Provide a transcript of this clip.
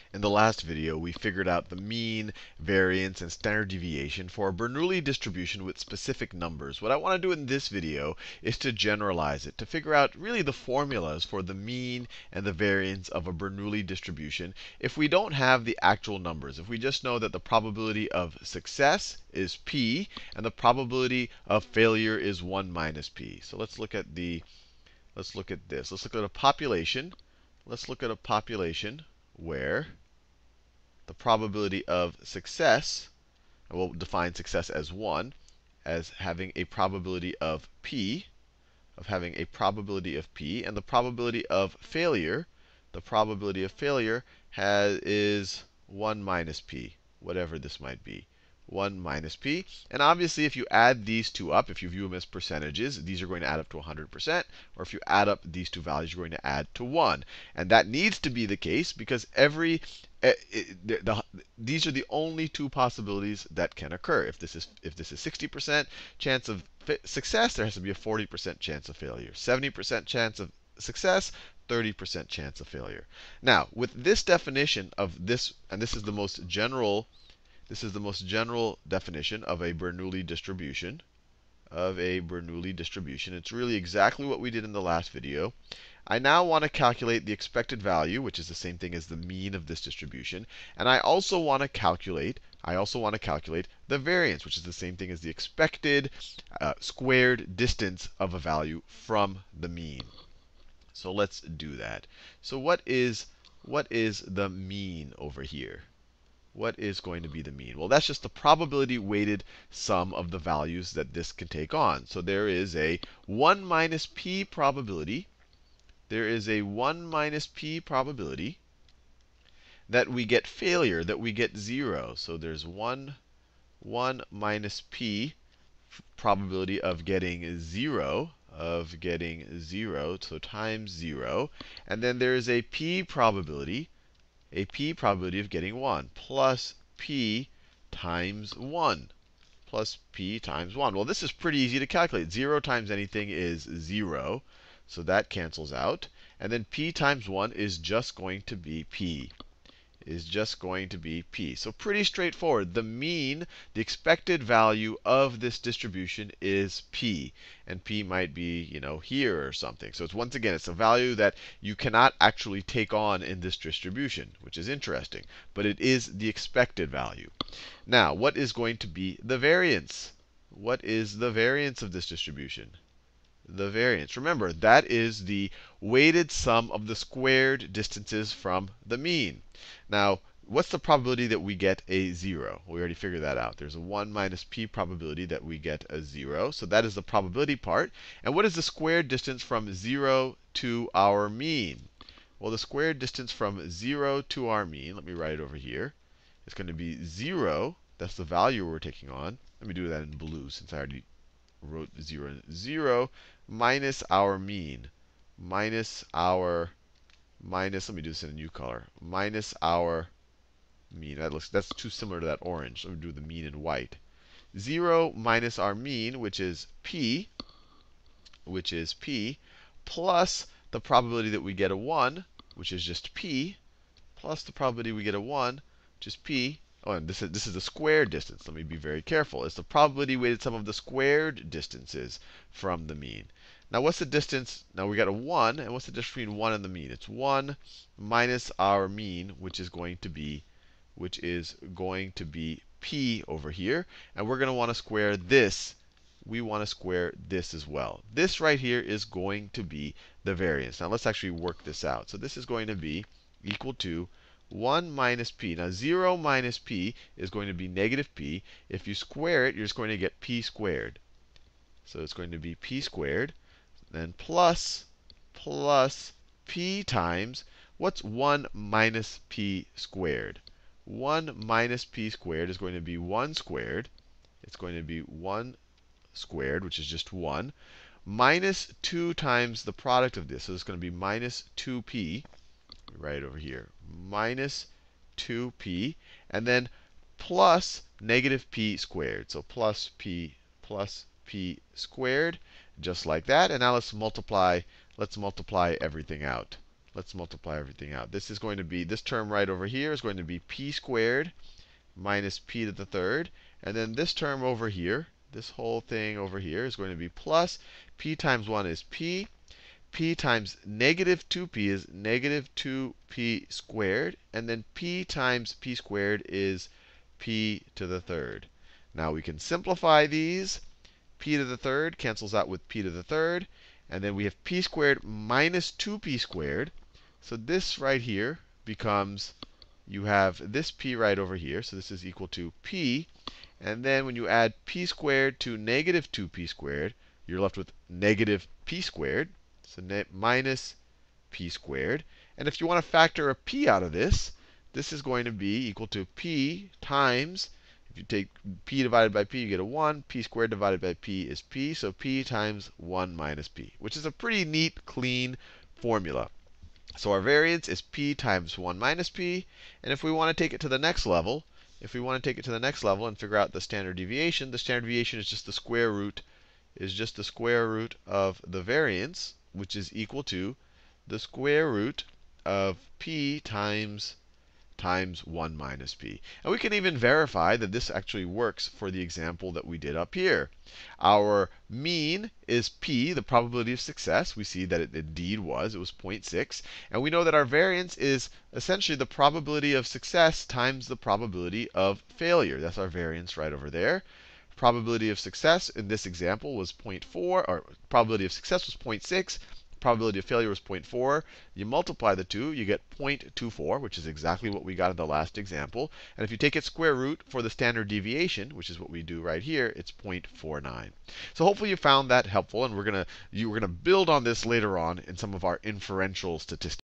In the last video, we figured out the mean, variance, and standard deviation for a Bernoulli distribution with specific numbers. What I want to do in this video is to generalize it, to figure out really the formulas for the mean and the variance of a Bernoulli distribution if we don't have the actual numbers. If we just know that the probability of success is p and the probability of failure is 1 minus p. So let's look at this. Let's look at a population. Let's look at a population where the probability of success, and we'll define success as 1, as having a probability of p, and the probability of failure, is 1 minus p, whatever this might be. 1 minus p. And obviously, if you add these two up, if you view them as percentages, these are going to add up to 100%. Or if you add up these two values, you're going to add to 1. And that needs to be the case because these are the only two possibilities that can occur. If this is 60% chance of success, there has to be a 40% chance of failure. 70% chance of success, 30% chance of failure. Now, with this definition of this, and this is the most general definition of a Bernoulli distribution. It's really exactly what we did in the last video. I now want to calculate the expected value, which is the same thing as the mean of this distribution. And I also want to calculate the variance, which is the same thing as the expected squared distance of a value from the mean. So let's do that. So what is the mean over here? What is going to be the mean? Well, that's just the probability weighted sum of the values that this can take on. So there is a 1 minus p probability. There is a 1 minus p probability that we get failure, that we get 0. So there's 1 minus p probability of getting 0, so times 0. And then there is a p probability of getting 1, plus p times 1. Well, this is pretty easy to calculate. 0 times anything is 0, so that cancels out. And then p times 1 is just going to be p. So pretty straightforward. The mean, the expected value of this distribution is p. And p might be, here or something. So once again, it's a value that you cannot actually take on in this distribution, which is interesting. But it is the expected value. Now, what is going to be the variance? What is the variance of this distribution? The variance. Remember, that is the weighted sum of the squared distances from the mean. Now, what's the probability that we get a 0? We already figured that out. There's a 1 minus p probability that we get a 0. So that is the probability part. And what is the squared distance from 0 to our mean? Well, the squared distance from 0 to our mean, let me write it over here, is going to be 0. That's the value we're taking on. Let me do that in blue since I already wrote 0. 0 minus our mean. Let me do this in a new color. Minus our mean. That's too similar to that orange. Let me do the mean in white. 0 minus our mean, which is p, plus the probability that we get a 1, which is just p, plus the probability we get a 1, which is p. Oh, and this is the squared distance. Let me be very careful. It's the probability weighted sum of the squared distances from the mean. Now, what's the distance? Now, we got a 1. And what's the difference between 1 and the mean? It's 1 minus our mean, which is going to be p over here. And we're going to want to square this. We want to square this as well. This right here is going to be the variance. Now, let's actually work this out. So this is going to be equal to 1 minus p. Now, 0 minus p is going to be negative p. If you square it, you're just going to get p squared. So it's going to be p squared. Then plus p times, what's 1 minus p squared? 1 minus p squared is going to be 1 squared. It's going to be 1 squared, which is just 1, minus 2 times the product of this. So it's going to be minus 2p. Write it over here. Minus 2p. And then plus negative p squared. So plus p squared, just like that. And now let's multiply everything out. let's multiply everything out. This is going to be, this term right over here is going to be p squared minus p to the third. And then this term over here, this whole thing over here is going to be plus p times 1 is p. P times negative 2p is negative 2p squared. And then p times p squared is p to the third. Now we can simplify these. P to the third cancels out with p to the third. And then we have p squared minus 2p squared. So this right here becomes, you have this p right over here. So this is equal to p. And then when you add p squared to negative 2p squared, you're left with negative p squared. So minus p squared. And if you want to factor a p out of this, this is going to be equal to p times, if you take p divided by p, you get a 1. P squared divided by p is p. So p times 1 minus p, which is a pretty neat, clean formula. So our variance is p times 1 minus p. And if we want to take it to the next level, and figure out the standard deviation is just the square root of the variance, which is equal to the square root of p times 1 minus p. And we can even verify that this actually works for the example that we did up here. Our mean is p, the probability of success. We see that it indeed was. It was 0.6. And we know that our variance is essentially the probability of success times the probability of failure. That's our variance right over there. Probability of success in this example was 0.4, or probability of success was 0.6. Probability of failure was 0.4. You multiply the two, you get 0.24, which is exactly what we got in the last example. And if you take its square root for the standard deviation, which is what we do right here, it's 0.49. So hopefully you found that helpful, and we're going to build on this later on in some of our inferential statistics.